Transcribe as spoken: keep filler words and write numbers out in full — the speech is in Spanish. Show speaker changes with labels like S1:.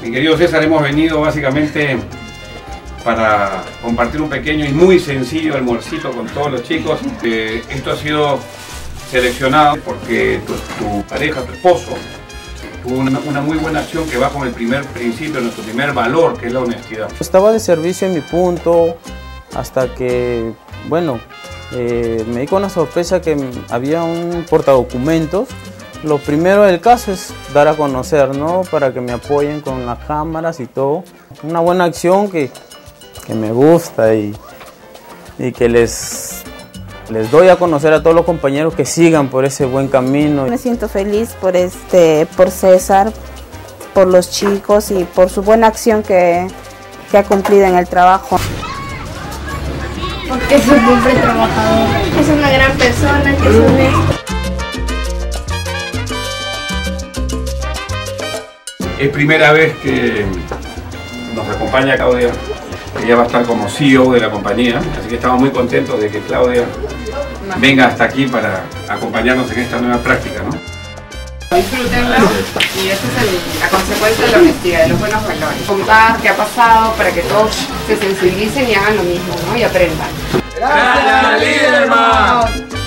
S1: Mi querido César, hemos venido básicamente para compartir un pequeño y muy sencillo almuercito con todos los chicos. Eh, esto ha sido seleccionado porque tu, tu pareja, tu esposo, tuvo una, una muy buena acción que va con el primer principio, nuestro primer valor, que es la honestidad.
S2: Estaba de servicio en mi punto hasta que, bueno, eh, me di con la sorpresa que había un portadocumentos. Lo primero del caso es dar a conocer, ¿no? Para que me apoyen con las cámaras y todo. Una buena acción que, que me gusta y, y que les, les doy a conocer a todos los compañeros que sigan por ese buen camino.
S3: Me siento feliz por, este, por César, por los chicos y por su buena acción que, que ha cumplido en el trabajo.
S4: Porque es un hombre trabajador, es una gran persona, que es honesto.
S1: Es primera vez que nos acompaña Claudia. Ella va a estar como C E O de la compañía, así que estamos muy contentos de que Claudia venga hasta aquí para acompañarnos en esta nueva práctica, ¿no?
S5: Disfrútenlo y esa es el, la consecuencia de la honestidad, de los buenos valores. Contar qué ha pasado para que todos se sensibilicen y hagan lo mismo, ¿no? Y aprendan.
S1: ¡Gracias, Liderman!